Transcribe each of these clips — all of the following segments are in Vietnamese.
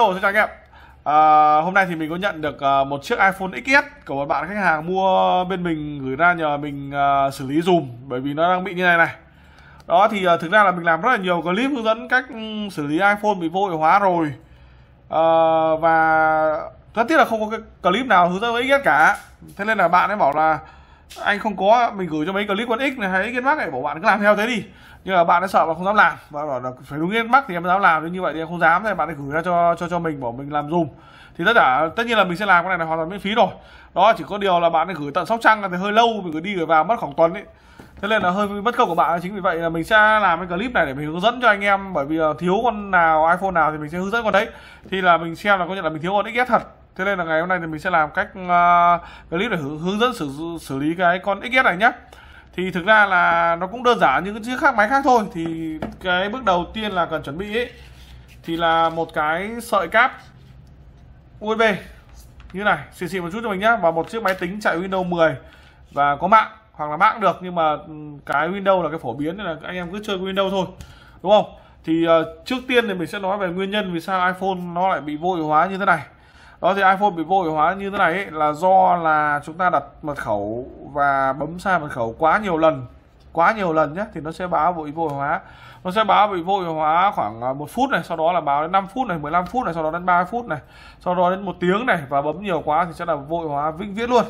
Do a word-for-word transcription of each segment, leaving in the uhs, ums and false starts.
xin chào anh em. À, hôm nay thì mình có nhận được uh, một chiếc iPhone ích ét của một bạn khách hàng mua bên mình gửi ra nhờ mình uh, xử lý dùm, bởi vì nó đang bị như này này. Đó thì uh, thực ra là mình làm rất là nhiều clip hướng dẫn cách um, xử lý iPhone bị vô hiệu hóa rồi. Uh, và rất tiếc là không có cái clip nào hướng dẫn với ích ét cả. Thế nên là bạn ấy bảo là anh không có, mình gửi cho mấy clip con X này hay ích ét Max này, bảo bạn cứ làm theo thế đi. Nhưng mà bạn ấy sợ và không dám làm, và bảo là phải đúng ích ét Max thì em dám làm, nhưng như vậy thì em không dám, thì bạn ấy gửi ra cho cho cho mình, bảo mình làm dùm. Thì tất cả tất nhiên là mình sẽ làm cái này là hoàn toàn miễn phí rồi. Đó, chỉ có điều là bạn ấy gửi tận Sóc Trăng thì hơi lâu, mình gửi đi gửi vào mất khoảng tuần ấy. Thế nên là hơi mất công của bạn. Chính vì vậy là mình sẽ làm cái clip này để mình hướng dẫn cho anh em, bởi vì thiếu con nào iPhone nào thì mình sẽ hướng dẫn con đấy. Thì là mình xem là có nhận là mình thiếu con ích ét thật. Thế nên là ngày hôm nay thì mình sẽ làm cách uh, clip để hướng dẫn xử xử lý cái con ích ét này nhé. Thì thực ra là nó cũng đơn giản như những chiếc khác máy khác thôi. Thì cái bước đầu tiên là cần chuẩn bị ấy, thì là một cái sợi cáp u ét bê như này, xịn xịn một chút cho mình nhé, và một chiếc máy tính chạy Windows mười và có mạng, hoặc là mạng cũng được, nhưng mà cái Windows là cái phổ biến nên là anh em cứ chơi Windows thôi, đúng không? Thì uh, trước tiên thì mình sẽ nói về nguyên nhân vì sao iPhone nó lại bị vô hiệu hóa như thế này. Đó thì iPhone bị vô hiệu hóa như thế này ấy, là do là chúng ta đặt mật khẩu và bấm sai mật khẩu quá nhiều lần, quá nhiều lần nhé, thì nó sẽ báo bị vô hiệu hóa. Nó sẽ báo bị vô hiệu hóa khoảng một phút này, sau đó là báo đến năm phút này, mười lăm phút này, sau đó đến ba mươi phút này, sau đó đến một tiếng này, và bấm nhiều quá thì sẽ là vô hiệu hóa vĩnh viễn luôn.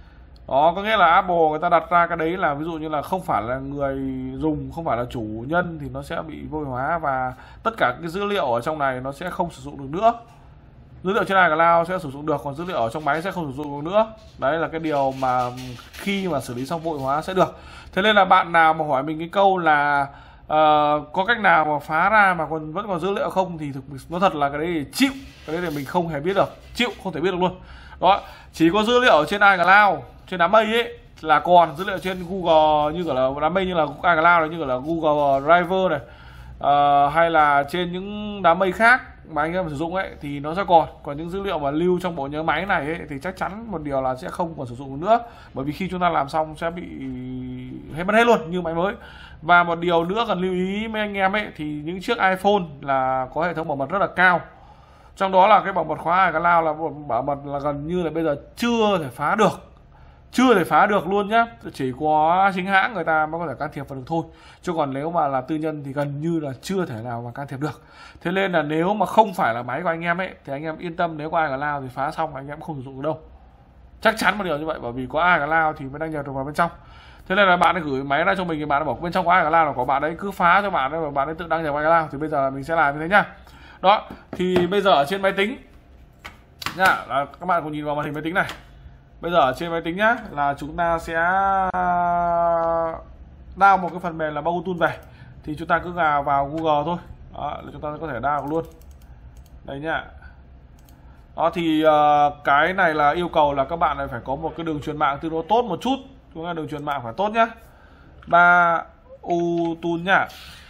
Đó, có nghĩa là Apple người ta đặt ra cái đấy là ví dụ như là không phải là người dùng, không phải là chủ nhân thì nó sẽ bị vô hiệu hóa, và tất cả cái dữ liệu ở trong này nó sẽ không sử dụng được nữa. Dữ liệu trên iCloud sẽ sử dụng được, còn dữ liệu ở trong máy sẽ không sử dụng được nữa. Đấy là cái điều mà khi mà xử lý xong vô hiệu hóa sẽ được. Thế nên là bạn nào mà hỏi mình cái câu là uh, có cách nào mà phá ra mà còn vẫn còn dữ liệu không, thì thực nó thật là cái đấy thì chịu, cái đấy thì mình không hề biết được, chịu không thể biết được luôn. Đó, chỉ có dữ liệu ở trên iCloud, trên đám mây ấy là còn, dữ liệu trên Google như kiểu là đám mây như là iCloud này, như kiểu là Google Drive này, uh, hay là trên những đám mây khác mà anh em sử dụng ấy thì nó sẽ còn. Còn những dữ liệu mà lưu trong bộ nhớ máy này ấy, thì chắc chắn một điều là sẽ không còn sử dụng được nữa, bởi vì khi chúng ta làm xong sẽ bị hết mất hết luôn như máy mới. Và một điều nữa cần lưu ý mấy anh em ấy, thì những chiếc iPhone là có hệ thống bảo mật rất là cao, trong đó là cái bảo mật khóa iCloud là bảo mật là gần như là bây giờ chưa thể phá được, chưa thể phá được luôn nhá. Chỉ có chính hãng người ta mới có thể can thiệp vào được thôi, chứ còn nếu mà là tư nhân thì gần như là chưa thể nào mà can thiệp được. Thế nên là nếu mà không phải là máy của anh em ấy thì anh em yên tâm, nếu có iCloud thì phá xong anh em không sử dụng được đâu, chắc chắn một điều như vậy, bởi vì có iCloud thì mới đăng nhập được vào bên trong. Thế nên là bạn ấy gửi máy ra cho mình thì bạn ấy bảo bên trong có iCloud là của bạn ấy, cứ phá cho bạn ấy và bạn ấy tự đăng nhập vào iCloud. Thì bây giờ mình sẽ làm như thế nhá. Đó, thì bây giờ ở trên máy tính nhá, là các bạn cùng nhìn vào màn hình máy tính này. Bây giờ ở trên máy tính nhá, là chúng ta sẽ download một cái phần mềm là Bautool về. Thì chúng ta cứ vào vào Google thôi. Đó, là chúng ta có thể download luôn. Đấy nhá. Đó thì uh, cái này là yêu cầu là các bạn này phải có một cái đường truyền mạng tương đối tốt một chút. Chúng ta đường truyền mạng phải tốt nhá. Bautool nhá.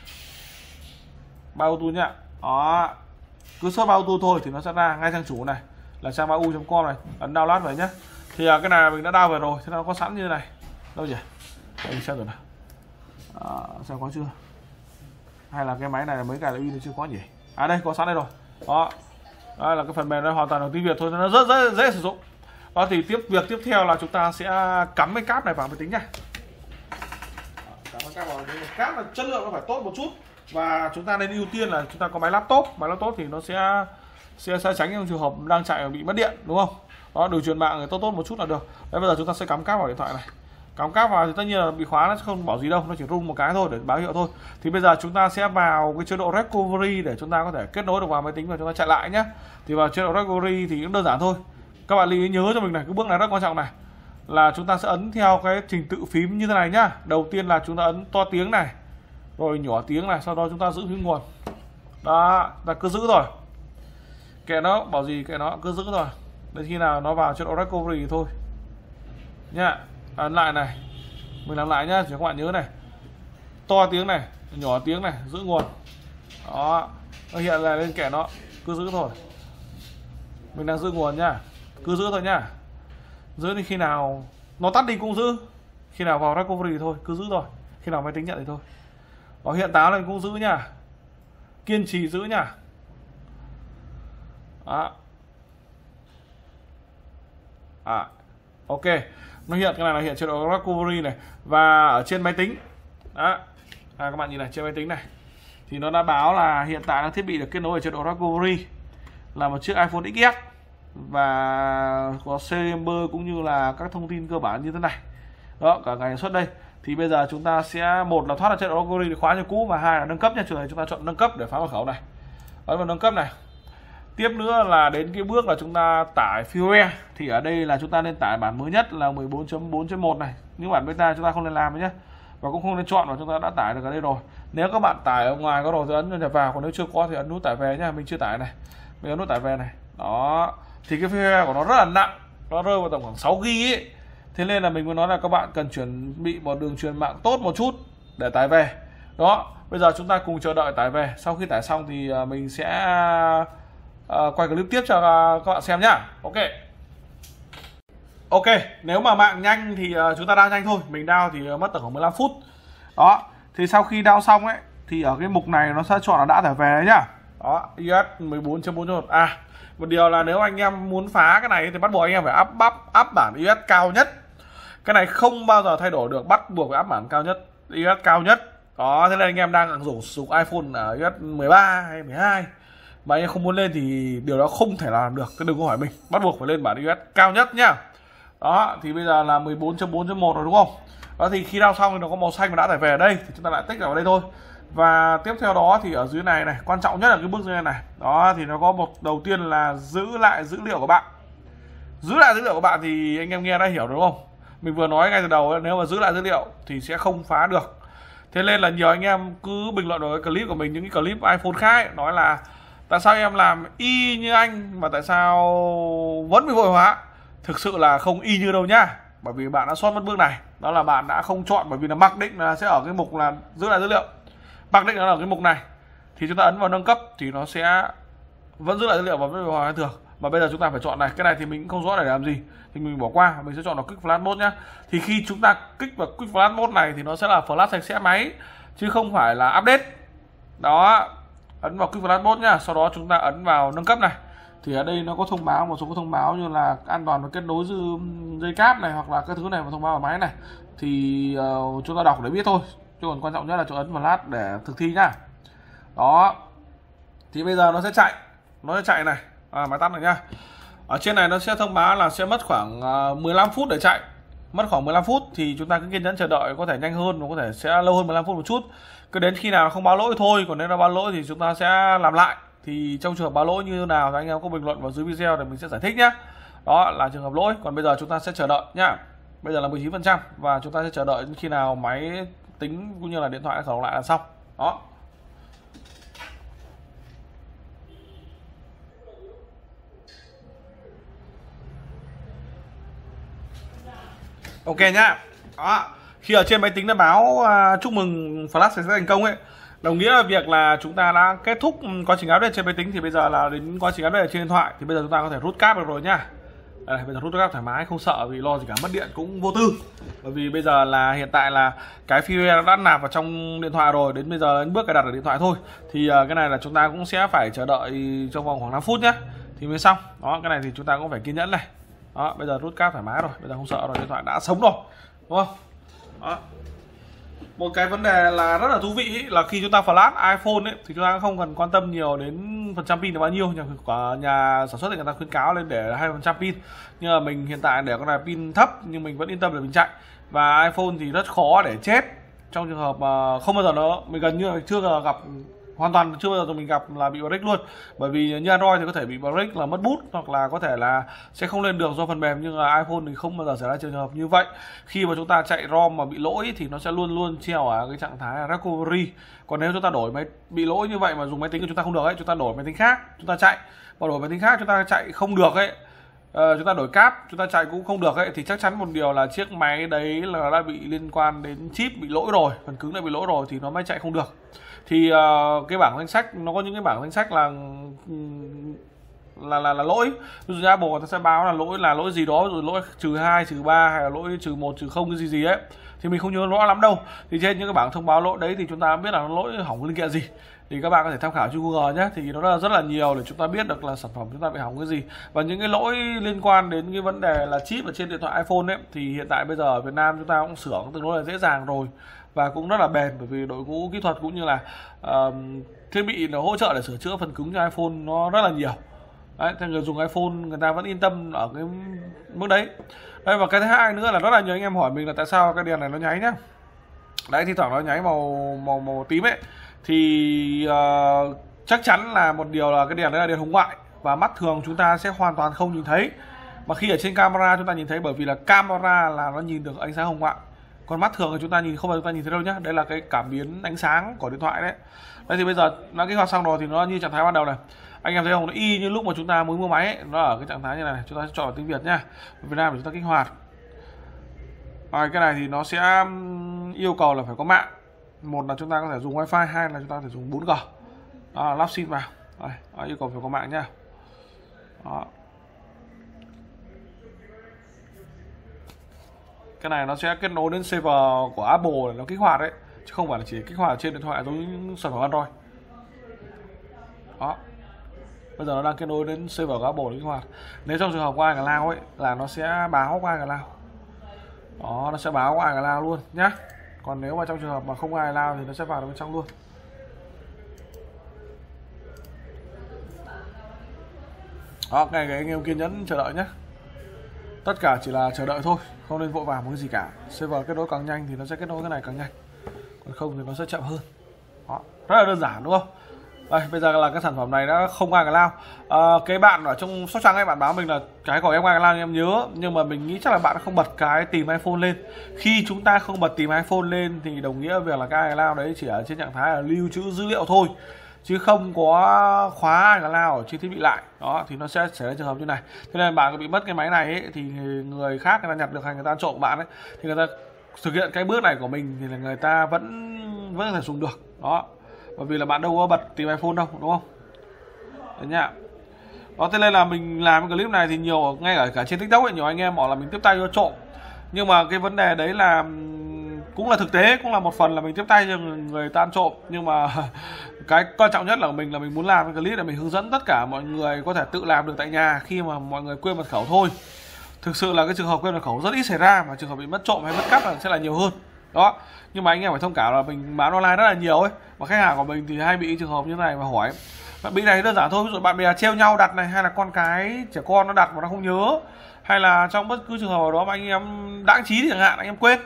Bautool nhá. Đó. Cứ search Bautool thôi thì nó sẽ ra ngay trang chủ này là trang bau chấm com này, ấn download về nhá. Thì uh, cái này mình đã download về rồi, thế nó có sẵn như thế này. Đâu nhỉ? Đây mình xem rồi nào. À, xem có chưa? Hay là cái máy này là mới cài lại in chưa có nhỉ? À đây, có sẵn đây rồi. Đó. Đây là cái phần mềm này hoàn toàn là tiếng Việt thôi, nó rất rất dễ sử dụng. Đó thì tiếp việc tiếp theo là chúng ta sẽ cắm cái cáp này vào máy tính nha. Cắm cái cáp vào máy tính. Cáp là chất lượng nó phải tốt một chút, và chúng ta nên ưu tiên là chúng ta có máy laptop, máy laptop thì nó sẽ sẽ, sẽ tránh trong trường hợp đang chạy bị mất điện, đúng không? Đó, đường truyền mạng tốt tốt một chút là được. Đấy, bây giờ chúng ta sẽ cắm cáp vào điện thoại này. Cắm cáp vào thì tất nhiên là bị khóa, nó không bảo gì đâu, nó chỉ rung một cái thôi để báo hiệu thôi. Thì bây giờ chúng ta sẽ vào cái chế độ recovery để chúng ta có thể kết nối được vào máy tính và chúng ta chạy lại nhé. Thì vào chế độ recovery thì cũng đơn giản thôi. Các bạn lưu ý nhớ cho mình này, cái bước này rất quan trọng này, là chúng ta sẽ ấn theo cái trình tự phím như thế này nhá. Đầu tiên là chúng ta ấn to tiếng này, rồi nhỏ tiếng này, sau đó chúng ta giữ phím nguồn. Đó, ta cứ giữ rồi. Kệ nó, bảo gì kệ nó, cứ giữ rồi. Đến khi nào nó vào chế độ recovery thì thôi nhá. Ấn lại này, mình làm lại nhá, chỉ các bạn nhớ này, to tiếng này, nhỏ tiếng này, giữ nguồn. Đó, nó hiện là lên kệ nó, cứ giữ thôi. Mình đang giữ nguồn nhá, cứ giữ thôi nhá. Giữ đến khi nào nó tắt đi cũng giữ, khi nào vào recovery thì thôi, cứ giữ rồi, khi nào máy tính nhận thì thôi. Đó, hiện táo lên cũng giữ nhá, kiên trì giữ nhá. Đó. À, ok, nó hiện cái này là hiện chế độ recovery này, và ở trên máy tính đó, à, các bạn nhìn này, trên máy tính này thì nó đã báo là hiện tại là thiết bị được kết nối ở chế độ recovery là một chiếc iPhone ích ét và có serial number cũng như là các thông tin cơ bản như thế này đó, cả ngày sản xuất đây. Thì bây giờ chúng ta sẽ, một là thoát ra chế độ recovery để khóa như cũ, và hai là nâng cấp nha. Trường này chúng ta chọn nâng cấp để phá mật khẩu này, ấn vào nâng cấp này. Tiếp nữa là đến cái bước là chúng ta tải firmware, thì ở đây là chúng ta nên tải bản mới nhất là mười bốn chấm bốn chấm một này, những bản beta chúng ta không nên làm nhé, và cũng không nên chọn, và chúng ta đã tải được ở đây rồi. Nếu các bạn tải ở ngoài có rồi thì ấn nhập vào, còn nếu chưa có thì ấn nút tải về nhá. Mình chưa tải này, mình ấn nút tải về này. Đó, thì cái firmware của nó rất là nặng, nó rơi vào tầm khoảng sáu gi ga ấy. Thế nên là mình muốn nói là các bạn cần chuẩn bị một đường truyền mạng tốt một chút để tải về. Đó, bây giờ chúng ta cùng chờ đợi tải về. Sau khi tải xong thì mình sẽ uh, quay clip tiếp cho uh, các bạn xem nhá. Ok. Ok, nếu mà mạng nhanh thì uh, chúng ta download nhanh thôi. Mình download thì uh, mất tầm khoảng mười lăm phút. Đó, thì sau khi download xong ấy thì ở cái mục này nó sẽ chọn là đã tải về đấy nhá. Đó, i o ét mười bốn chấm bốn chấm một. À, một điều là nếu anh em muốn phá cái này thì bắt buộc anh em phải up up up bản i o ét cao nhất. Cái này không bao giờ thay đổi được, bắt buộc phải up bản cao nhất, i o ét cao nhất. Đó, thế nên anh em đang dùng sử dụng iPhone ở i o ét mười ba hay mười hai mà anh em không muốn lên thì điều đó không thể làm được. Thế đừng có hỏi mình, bắt buộc phải lên bản i o ét cao nhất nhá. Đó, thì bây giờ là mười bốn chấm bốn chấm một rồi đúng không? Đó, thì khi đao xong thì nó có màu xanh và đã tải về ở đây, thì chúng ta lại tích vào đây thôi. Và tiếp theo đó thì ở dưới này này, quan trọng nhất là cái bước dưới này này. Đó, thì nó có một, đầu tiên là giữ lại dữ liệu của bạn. Giữ lại dữ liệu của bạn thì anh em nghe đã hiểu đúng không? Mình vừa nói ngay từ đầu ấy, nếu mà giữ lại dữ liệu thì sẽ không phá được. Thế nên là nhiều anh em cứ bình luận vào cái clip của mình, những cái clip iPhone khác ấy, nói là tại sao em làm y như anh mà tại sao vẫn bị vội hóa. Thực sự là không y như đâu nhá, bởi vì bạn đã sót mất bước này. Đó là bạn đã không chọn, bởi vì là mặc định là sẽ ở cái mục là giữ lại dữ liệu, mặc định là ở cái mục này, thì chúng ta ấn vào nâng cấp thì nó sẽ vẫn giữ lại dữ liệu và vẫn bị hòa thường. Mà bây giờ chúng ta phải chọn này, cái này thì mình cũng không rõ để làm gì thì mình bỏ qua, mình sẽ chọn vào Quick Flash Mode nhá. Thì khi chúng ta kích vào Quick Flash Mode này thì nó sẽ là flash sạch sẽ máy chứ không phải là update. Đó, ấn vào Quick Flash Mode nhá, sau đó chúng ta ấn vào nâng cấp này. Thì ở đây nó có thông báo, một số cái thông báo như là an toàn và kết nối dây cáp này, hoặc là các thứ này, và thông báo vào máy này, thì uh, chúng ta đọc để biết thôi, chứ còn quan trọng nhất là chúng ấn vào lát để thực thi nhá. Đó, thì bây giờ nó sẽ chạy, nó sẽ chạy này, à, máy tắt này nhá. Ở trên này nó sẽ thông báo là sẽ mất khoảng uh, mười lăm phút để chạy, mất khoảng mười lăm phút, thì chúng ta cứ kiên nhẫn chờ đợi, có thể nhanh hơn, nó có thể sẽ lâu hơn mười lăm phút một chút, cứ đến khi nào nó không báo lỗi thôi. Còn nếu nó báo lỗi thì chúng ta sẽ làm lại. Thì trong trường hợp báo lỗi như thế nào thì anh em có bình luận vào dưới video để mình sẽ giải thích nhé. Đó là trường hợp lỗi. Còn bây giờ chúng ta sẽ chờ đợi nhá. Bây giờ là mười chín phần trăm và chúng ta sẽ chờ đợi đến khi nào máy tính cũng như là điện thoại đã khởi động lại là xong. Đó. Ok nhá. Đó, khi ở trên máy tính nó báo uh, chúc mừng flash sẽ thành công ấy, đồng nghĩa là việc là chúng ta đã kết thúc quá trình update trên máy tính. Thì bây giờ là đến quá trình update trên điện thoại, thì bây giờ chúng ta có thể rút cáp được rồi nhá. Đây, bây giờ rút cáp thoải mái, không sợ vì lo gì cả, mất điện cũng vô tư. Bởi vì bây giờ là hiện tại là cái firmware đã nạp vào trong điện thoại rồi, đến bây giờ đến bước cài đặt ở điện thoại thôi. Thì uh, cái này là chúng ta cũng sẽ phải chờ đợi trong vòng khoảng năm phút nhá thì mới xong. Đó, cái này thì chúng ta cũng phải kiên nhẫn này. Đó, bây giờ rút cáp thoải mái rồi, bây giờ không sợ rồi, điện thoại đã sống rồi, đúng không? Đó. Một cái vấn đề là rất là thú vị ý, là khi chúng ta flash iPhone ấy, thì chúng ta không cần quan tâm nhiều đến phần trăm pin là bao nhiêu. Nhà, nhà sản xuất thì người ta khuyến cáo lên để hai mươi phần trăm pin, nhưng mà mình hiện tại để con này pin thấp nhưng mình vẫn yên tâm để mình chạy. Và iPhone thì rất khó để chết trong trường hợp mà không bao giờ nó, mình gần như là chưa bao giờ gặp, hoàn toàn chưa bao giờ mình gặp là bị break luôn. Bởi vì như Android thì có thể bị break là mất bút, hoặc là có thể là sẽ không lên được do phần mềm, nhưng là iPhone thì không bao giờ xảy ra trường hợp như vậy. Khi mà chúng ta chạy ROM mà bị lỗi thì nó sẽ luôn luôn treo ở cái trạng thái là recovery. Còn nếu chúng ta đổi máy bị lỗi như vậy mà dùng máy tính của chúng ta không được ấy, chúng ta đổi máy tính khác chúng ta chạy, và đổi máy tính khác chúng ta chạy không được ấy, Uh, chúng ta đổi cáp chúng ta chạy cũng không được ấy, thì chắc chắn một điều là chiếc máy đấy là đã bị liên quan đến chip bị lỗi rồi, phần cứng đã bị lỗi rồi thì nó mới chạy không được. Thì uh, cái bảng danh sách nó có những cái bảng danh sách là là là, là lỗi. Ví dụ như Apple người ta sẽ báo là lỗi là lỗi gì đó, rồi lỗi trừ hai trừ ba hay là lỗi trừ một trừ không cái gì gì ấy, thì mình không nhớ rõ lắm đâu. Thì trên những cái bảng thông báo lỗi đấy thì chúng ta biết là nó lỗi hỏng linh kiện gì, thì các bạn có thể tham khảo trên Google nhé. Thì nó rất là nhiều để chúng ta biết được là sản phẩm chúng ta bị hỏng cái gì. Và những cái lỗi liên quan đến cái vấn đề là chip ở trên điện thoại iPhone ấy, thì hiện tại bây giờ ở Việt Nam chúng ta cũng sửa tương đối là dễ dàng rồi, và cũng rất là bền, bởi vì đội ngũ kỹ thuật cũng như là uh, thiết bị nó hỗ trợ để sửa chữa phần cứng cho iPhone nó rất là nhiều. Đấy, thì người dùng iPhone người ta vẫn yên tâm ở cái mức đấy. Đây, và cái thứ hai nữa là rất là nhiều anh em hỏi mình là tại sao cái đèn này nó nháy nhá. Đấy, thì thoảng nó nháy màu màu màu tím ấy, thì uh, chắc chắn là một điều là cái đèn đấy là đèn hồng ngoại, và mắt thường chúng ta sẽ hoàn toàn không nhìn thấy. Mà khi ở trên camera chúng ta nhìn thấy, bởi vì là camera là nó nhìn được ánh sáng hồng ngoại, còn mắt thường thì chúng ta nhìn không phải chúng ta nhìn thấy đâu nhá. Đây là cái cảm biến ánh sáng của điện thoại đấy. Đây thì bây giờ nó kích hoạt xong rồi thì nó như trạng thái ban đầu này. Anh em thấy không, nó y như lúc mà chúng ta mới mua máy ấy, nó ở cái trạng thái như này. Chúng ta sẽ chọn tiếng Việt nhá. Ở Việt Nam thì chúng ta kích hoạt. Rồi, cái này thì nó sẽ yêu cầu là phải có mạng. Một là chúng ta có thể dùng wifi, hai là chúng ta có thể dùng bốn G. Đó, lắp sim vào. Rồi, đó, yêu cầu phải có mạng nhá. Đó. Cái này nó sẽ kết nối đến server của Apple để nó kích hoạt đấy, chứ không phải là chỉ kích hoạt trên điện thoại giống như sản phẩm Android. Đó. Bây giờ nó đang kết nối đến server của Apple để kích hoạt. Nếu trong trường hợp có ai cả lao ấy là nó sẽ báo có ai cả lao. Đó, nó sẽ báo có ai cả lao luôn nhá. Còn nếu mà trong trường hợp mà không ai lao thì nó sẽ vào bên trong luôn. Đó, cái này anh em kiên nhẫn chờ đợi nhé. Tất cả chỉ là chờ đợi thôi, không nên vội vàng một cái gì cả. Server kết nối càng nhanh thì nó sẽ kết nối cái này càng nhanh, còn không thì nó sẽ chậm hơn. Đó, rất là đơn giản đúng không? Đây, bây giờ là cái sản phẩm này đã không ai cả lao. À, cái bạn ở trong Sóc Trăng ấy, bạn báo mình là cái của em ai cả lao em nhớ, nhưng mà mình nghĩ chắc là bạn không bật cái tìm iPhone lên. Khi chúng ta không bật tìm iPhone lên thì đồng nghĩa việc là cái ai cả lao đấy chỉ ở trên trạng thái là lưu trữ dữ liệu thôi, chứ không có khóa ai cả lao ở trên thiết bị lại. Đó, thì nó sẽ xảy ra trường hợp như này. Thế nên bạn bị mất cái máy này ấy, thì người khác người ta nhặt được hay người ta trộm bạn ấy, thì người ta thực hiện cái bước này của mình thì là người ta vẫn vẫn có thể dùng được. Đó, bởi vì là bạn đâu có bật tìm iPhone đâu, đúng không? Đấy nhá. Đó, thế nên là mình làm cái clip này thì nhiều, ngay ở cả trên TikTok ấy, nhiều anh em bảo là mình tiếp tay cho trộm. Nhưng mà cái vấn đề đấy là cũng là thực tế, cũng là một phần là mình tiếp tay cho người ta ăn trộm. Nhưng mà cái quan trọng nhất là mình là mình muốn làm cái clip để mình hướng dẫn tất cả mọi người có thể tự làm được tại nhà khi mà mọi người quên mật khẩu thôi. Thực sự là cái trường hợp quên mật khẩu rất ít xảy ra, mà trường hợp bị mất trộm hay mất cắp là sẽ là nhiều hơn. Đó, nhưng mà anh em phải thông cảm là mình bán online rất là nhiều ấy, và khách hàng của mình thì hay bị trường hợp như này và hỏi. Bạn bị này đơn giản thôi, ví dụ bạn bè trêu nhau đặt này, hay là con cái trẻ con nó đặt mà nó không nhớ, hay là trong bất cứ trường hợp nào đó mà anh em đãng trí thì chẳng hạn, anh em quên.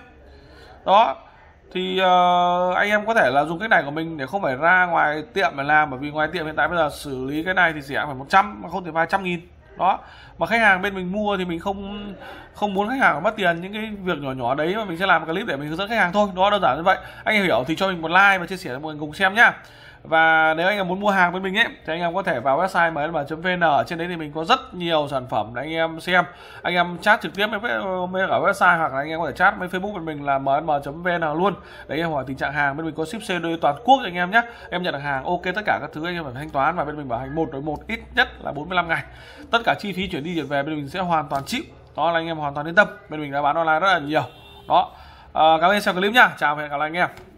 Đó, thì uh, anh em có thể là dùng cách này của mình để không phải ra ngoài tiệm để làm, bởi vì ngoài tiệm hiện tại bây giờ xử lý cái này thì rẻ phải một trăm mà không thể vài trăm nghìn. Đó, mà khách hàng bên mình mua thì mình không không muốn khách hàng mất tiền những cái việc nhỏ nhỏ đấy, mà mình sẽ làm một clip để mình hướng dẫn khách hàng thôi. Đó, đơn giản như vậy. Anh em hiểu thì cho mình một like và chia sẻ cho mọi người cùng xem nhá. Và nếu anh em muốn mua hàng với mình ấy thì anh em có thể vào website em lm chấm vn. Ở trên đấy thì mình có rất nhiều sản phẩm để anh em xem. Anh em chat trực tiếp với với cả website, hoặc là anh em có thể chat với Facebook bên mình là em lm chấm vn luôn. Để anh em hỏi tình trạng hàng, bên mình có ship xê đê toàn quốc cho anh em nhé. Em nhận được hàng ok, tất cả các thứ anh em phải thanh toán, và bên mình bảo hành một đối một, ít nhất là bốn mươi lăm ngày. Tất cả chi phí chuyển đi chuyển về bên mình sẽ hoàn toàn chịu. Đó là anh em hoàn toàn yên tâm. Bên mình đã bán online rất là nhiều. Đó, à, cảm ơn xem clip nhá. Chào và hẹn gặp lại anh em.